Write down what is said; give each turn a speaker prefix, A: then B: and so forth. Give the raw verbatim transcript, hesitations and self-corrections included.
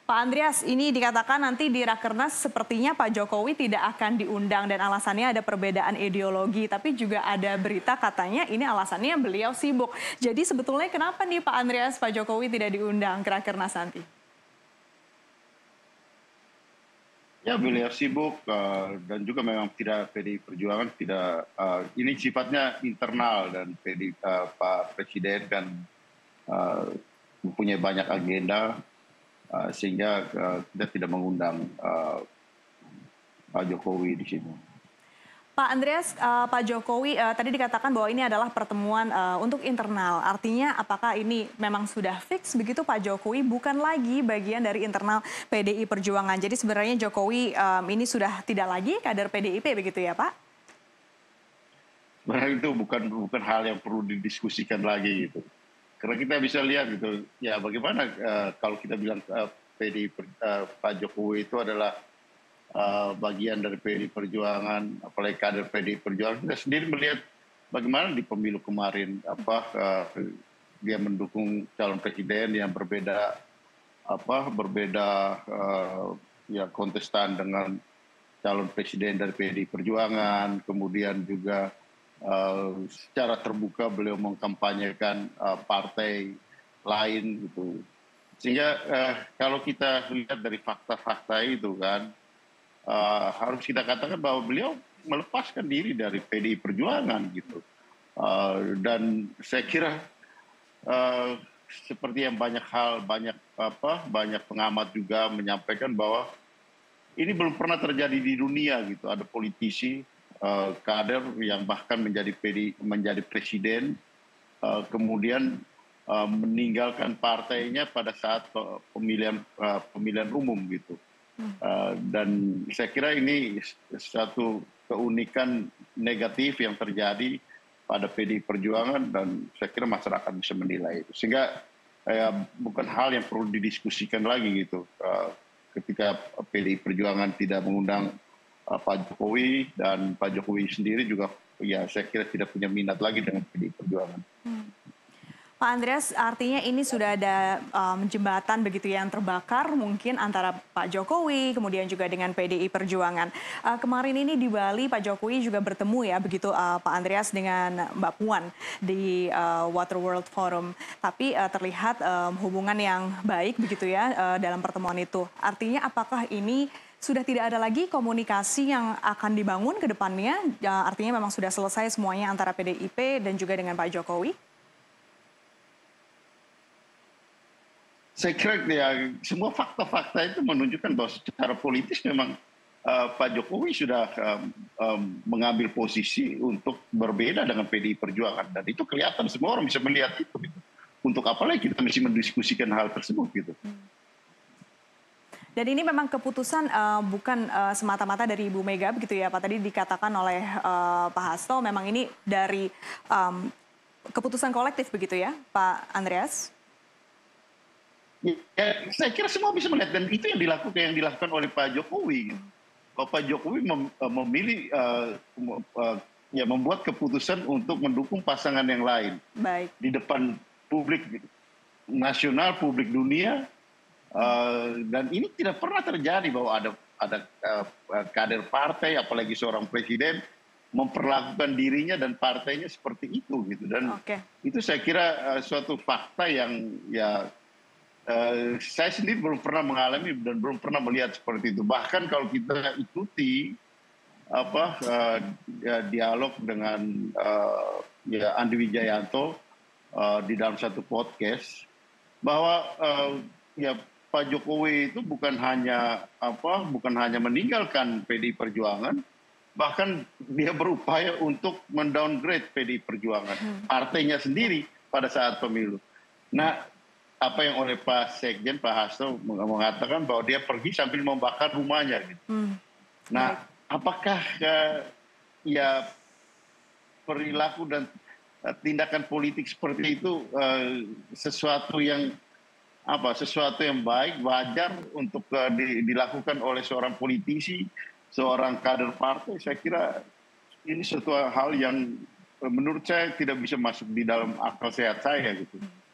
A: Pak Andreas, ini dikatakan nanti di Rakernas sepertinya Pak Jokowi tidak akan diundang dan alasannya ada perbedaan ideologi. Tapi juga ada berita katanya ini alasannya beliau sibuk. Jadi sebetulnya kenapa nih Pak Andreas, Pak Jokowi tidak diundang ke Rakernas nanti?
B: Ya beliau sibuk uh, dan juga memang tidak P D I Perjuangan tidak uh, ini sifatnya internal dan P D I, uh, Pak Presiden kan uh, mempunyai banyak agenda. Uh, sehingga uh, kita tidak mengundang uh, Pak Jokowi di sini.
A: Pak Andreas, uh, Pak Jokowi uh, tadi dikatakan bahwa ini adalah pertemuan uh, untuk internal. Artinya apakah ini memang sudah fix begitu Pak Jokowi bukan lagi bagian dari internal P D I Perjuangan. Jadi sebenarnya Jokowi um, ini sudah tidak lagi kader P D I P begitu ya Pak?
B: Sebenarnya itu bukan bukan hal yang perlu didiskusikan lagi gitu. Karena kita bisa lihat gitu, ya bagaimana uh, kalau kita bilang uh, P D I uh, Pak Jokowi itu adalah uh, bagian dari P D I Perjuangan, apalagi kader P D I Perjuangan. Kita sendiri melihat bagaimana di pemilu kemarin apa uh, dia mendukung calon presiden yang berbeda apa berbeda uh, ya kontestan dengan calon presiden dari P D I Perjuangan, kemudian juga Uh, secara terbuka beliau mengkampanyekan uh, partai lain gitu, sehingga uh, kalau kita lihat dari fakta-fakta itu kan uh, harus kita katakan bahwa beliau melepaskan diri dari P D I Perjuangan gitu, uh, dan saya kira uh, seperti yang banyak hal banyak apa banyak pengamat juga menyampaikan bahwa ini belum pernah terjadi di dunia gitu, ada politisi Uh, kader yang bahkan menjadi P D I, menjadi presiden, uh, kemudian uh, meninggalkan partainya pada saat pemilihan uh, pemilihan umum gitu, uh, dan saya kira ini satu keunikan negatif yang terjadi pada P D I Perjuangan dan saya kira masyarakat bisa menilai itu, sehingga uh, bukan hal yang perlu didiskusikan lagi gitu, uh, ketika P D I Perjuangan tidak mengundang Pak Jokowi dan Pak Jokowi sendiri juga ya saya kira tidak punya minat lagi dengan P D I Perjuangan. Hmm.
A: Pak Andreas, artinya ini sudah ada um, jembatan begitu yang terbakar mungkin antara Pak Jokowi kemudian juga dengan P D I Perjuangan. Uh, kemarin ini di Bali Pak Jokowi juga bertemu ya begitu uh, Pak Andreas dengan Mbak Puan di uh, Water World Forum. Tapi uh, terlihat um, hubungan yang baik begitu ya uh, dalam pertemuan itu. Artinya apakah ini sudah tidak ada lagi komunikasi yang akan dibangun ke depannya, ya, artinya memang sudah selesai semuanya antara P D I P dan juga dengan Pak Jokowi?
B: Saya kira ya semua fakta-fakta itu menunjukkan bahwa secara politis memang uh, Pak Jokowi sudah um, um, mengambil posisi untuk berbeda dengan P D I Perjuangan dan itu kelihatan semua orang bisa melihat itu. Gitu. Untuk apa lagi kita mesti mendiskusikan hal tersebut gitu. Hmm.
A: Dan ini memang keputusan uh, bukan uh, semata-mata dari Ibu Mega begitu ya Pak. Tadi dikatakan oleh uh, Pak Hasto memang ini dari um, keputusan kolektif begitu ya Pak Andreas?
B: Ya, saya kira semua bisa melihat dan itu yang dilakukan yang dilakukan oleh Pak Jokowi. Kalau Pak Jokowi mem, memilih uh, uh, ya membuat keputusan untuk mendukung pasangan yang lain. Baik. Di depan publik nasional, publik dunia. Uh, dan ini tidak pernah terjadi bahwa ada ada uh, kader partai apalagi seorang presiden memperlakukan dirinya dan partainya seperti itu gitu dan okay. Itu saya kira uh, suatu fakta yang ya uh, saya sendiri belum pernah mengalami dan belum pernah melihat seperti itu, bahkan kalau kita ikuti apa uh, ya, dialog dengan uh, ya Andi Wijayanto uh, di dalam satu podcast bahwa uh, ya Pak Jokowi itu bukan hanya apa bukan hanya meninggalkan P D I Perjuangan, bahkan dia berupaya untuk mendowngrade P D I Perjuangan partainya sendiri pada saat pemilu. Nah, apa yang oleh Pak Sekjen Pak Hasto mengatakan bahwa dia pergi sambil membakar rumahnya gitu. Hmm. Nah, apakah uh, ya perilaku dan uh, tindakan politik seperti itu uh, sesuatu yang apa sesuatu yang baik wajar untuk uh, di, dilakukan oleh seorang politisi, seorang kader partai? Saya kira ini suatu hal yang uh, menurut saya tidak bisa masuk di dalam akal sehat saya gitu.